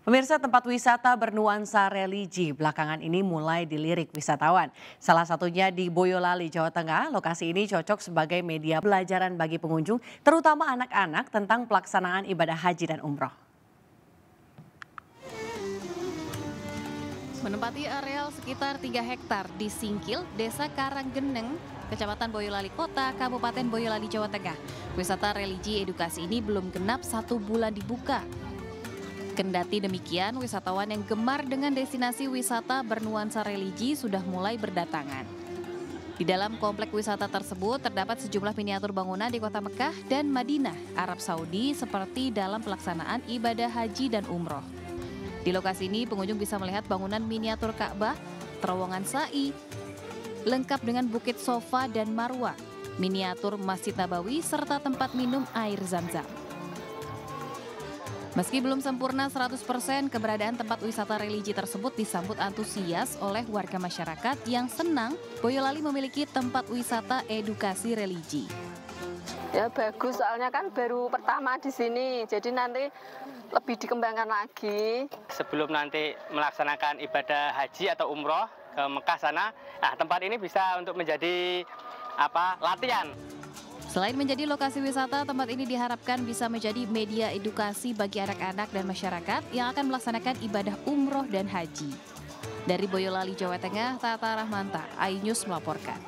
Pemirsa, tempat wisata bernuansa religi belakangan ini mulai dilirik wisatawan. Salah satunya di Boyolali, Jawa Tengah. Lokasi ini cocok sebagai media pelajaran bagi pengunjung, terutama anak-anak tentang pelaksanaan ibadah haji dan umroh. Menempati areal sekitar 3 hektar di Singkil, Desa Karanggeneng, Kecamatan Boyolali Kota, Kabupaten Boyolali, Jawa Tengah. Wisata religi edukasi ini belum genap 1 bulan dibuka. Kendati demikian, wisatawan yang gemar dengan destinasi wisata bernuansa religi sudah mulai berdatangan. Di dalam komplek wisata tersebut terdapat sejumlah miniatur bangunan di kota Mekah dan Madinah, Arab Saudi seperti dalam pelaksanaan ibadah haji dan umroh. Di lokasi ini pengunjung bisa melihat bangunan miniatur Ka'bah, terowongan sa'i, lengkap dengan bukit sofa dan marwah, miniatur Masjid Nabawi, serta tempat minum air Zam-Zam. Meski belum sempurna 100%, keberadaan tempat wisata religi tersebut disambut antusias oleh warga masyarakat yang senang Boyolali memiliki tempat wisata edukasi religi. Ya bagus, soalnya kan baru pertama di sini, jadi nanti lebih dikembangkan lagi. Sebelum nanti melaksanakan ibadah haji atau umroh ke Mekah sana, tempat ini bisa untuk menjadi latihan. Selain menjadi lokasi wisata, tempat ini diharapkan bisa menjadi media edukasi bagi anak-anak dan masyarakat yang akan melaksanakan ibadah umroh dan haji. Dari Boyolali, Jawa Tengah, Tata Rahmanta, iNews melaporkan.